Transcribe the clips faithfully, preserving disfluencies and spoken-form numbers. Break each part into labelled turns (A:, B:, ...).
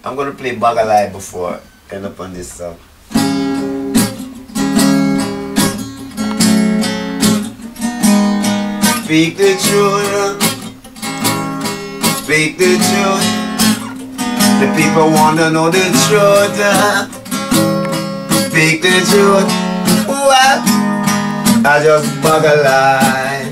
A: I'm gonna play Bagalai before I end up on this song. Speak the truth. Speak the truth. The people wanna know the truth. Speak the truth. What? I just Bagalai.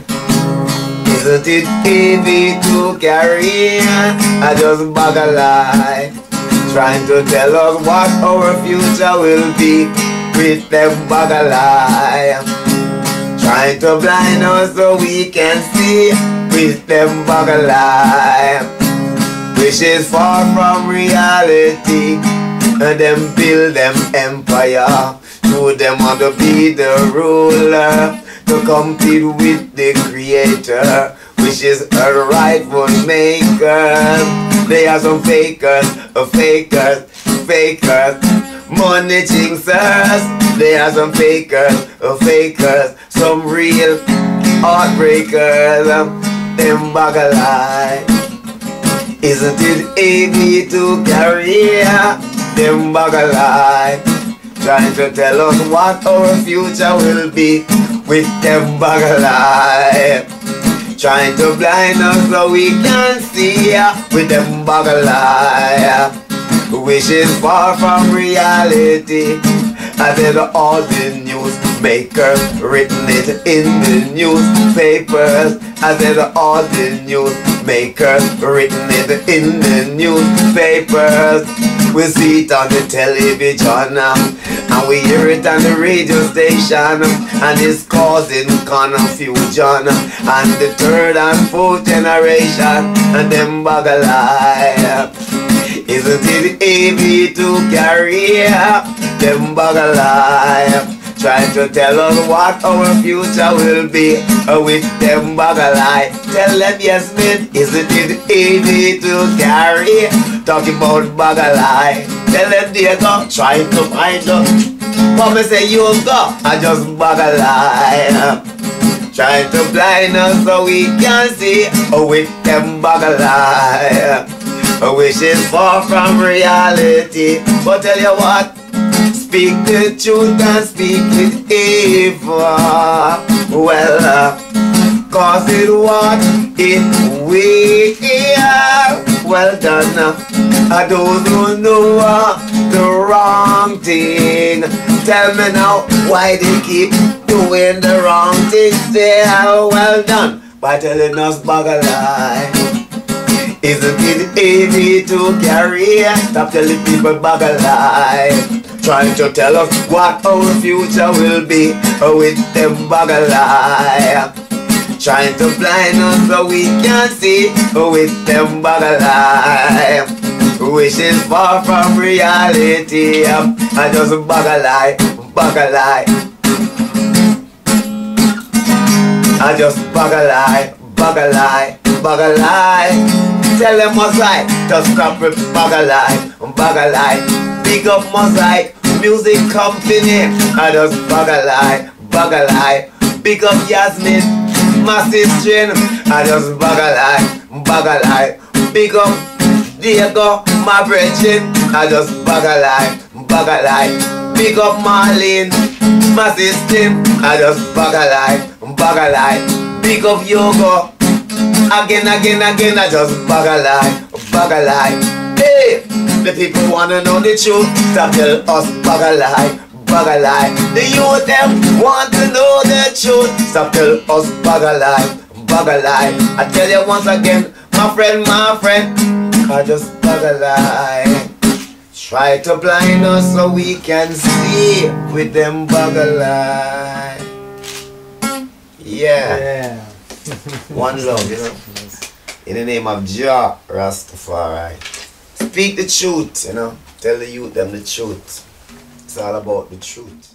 A: Isn't it easy to carry? I just Bagalai. Trying to tell us what our future will be with them Bagalai. Trying to blind us so we can see with them Bagalai. Which is far from reality. And them build them empire. To them want to be the ruler, to compete with the creator, which is a rightful maker. They are some fakers, uh, fakers, fakers, money jinxers. They are some fakers, uh, fakers, some real heartbreakers. Um, them Bagalai. Isn't it easy to carry? Them Bagalai. Trying to tell us what our future will be with them Bagalai. Trying to blind us so we can see with them Bagalai. Which is far from reality. I said all the newsmakers written it in the newspapers. I said all the newsmakers written it in the newspapers. We see it on the television and we hear it on the radio station, and it's causing confusion. And the third and fourth generation and them Bagalai. Isn't it easy to carry? Them Bagalai. Trying to tell us what our future will be with them Bagalai. Tell them yes man, isn't it easy to carry? Talking about Bagalai. Tell them they go, trying to find out. Come and say you go, I just Bagalai. Trying to blind us so we can see with them Bagalai. Which is far from reality. But tell you what, speak the truth and speak it evil. Well, uh, cause it what it will. Well done. Uh, I don't know uh, the wrong thing. Tell me now why they keep doing the wrong thing. They are well done by telling us Bagalai. Isn't it easy to carry? Stop telling people Bagalai. Trying to tell us what our future will be with them Bagalai. Trying to blind us so we can see with them Bagalai. Which is far from reality. I just Bagalai, Bagalai. I just Bagalai, Bagalai, Bagalai. Tell them Mosaic, just stop with Bagalai, Bagalai. Big up Mosaic Music Company. I just Bagalai, Bagalai. Big up Yasmin, Massive String. I just Bagalai, Bagalai. Big up Diego, my brethren. I just Bagalai, Bagalai. Big up Marlene, Massive String. I just Bagalai, Bagalai. Big up Yogo. Again, again, again, I just Bagalai, Bagalai. Hey, the people wanna know the truth. Stop tell us Bagalai, Bagalai. The youth them want to know the truth. Stop tell us Bagalai, Bagalai. I tell you once again, my friend, my friend, I just Bagalai. Try to blind us so we can see with them Bagalai. Yeah.
B: Yeah.
A: One love, you know. In the name of Jah Rastafari. Speak the truth, you know. Tell the youth them the truth. It's all about the truth.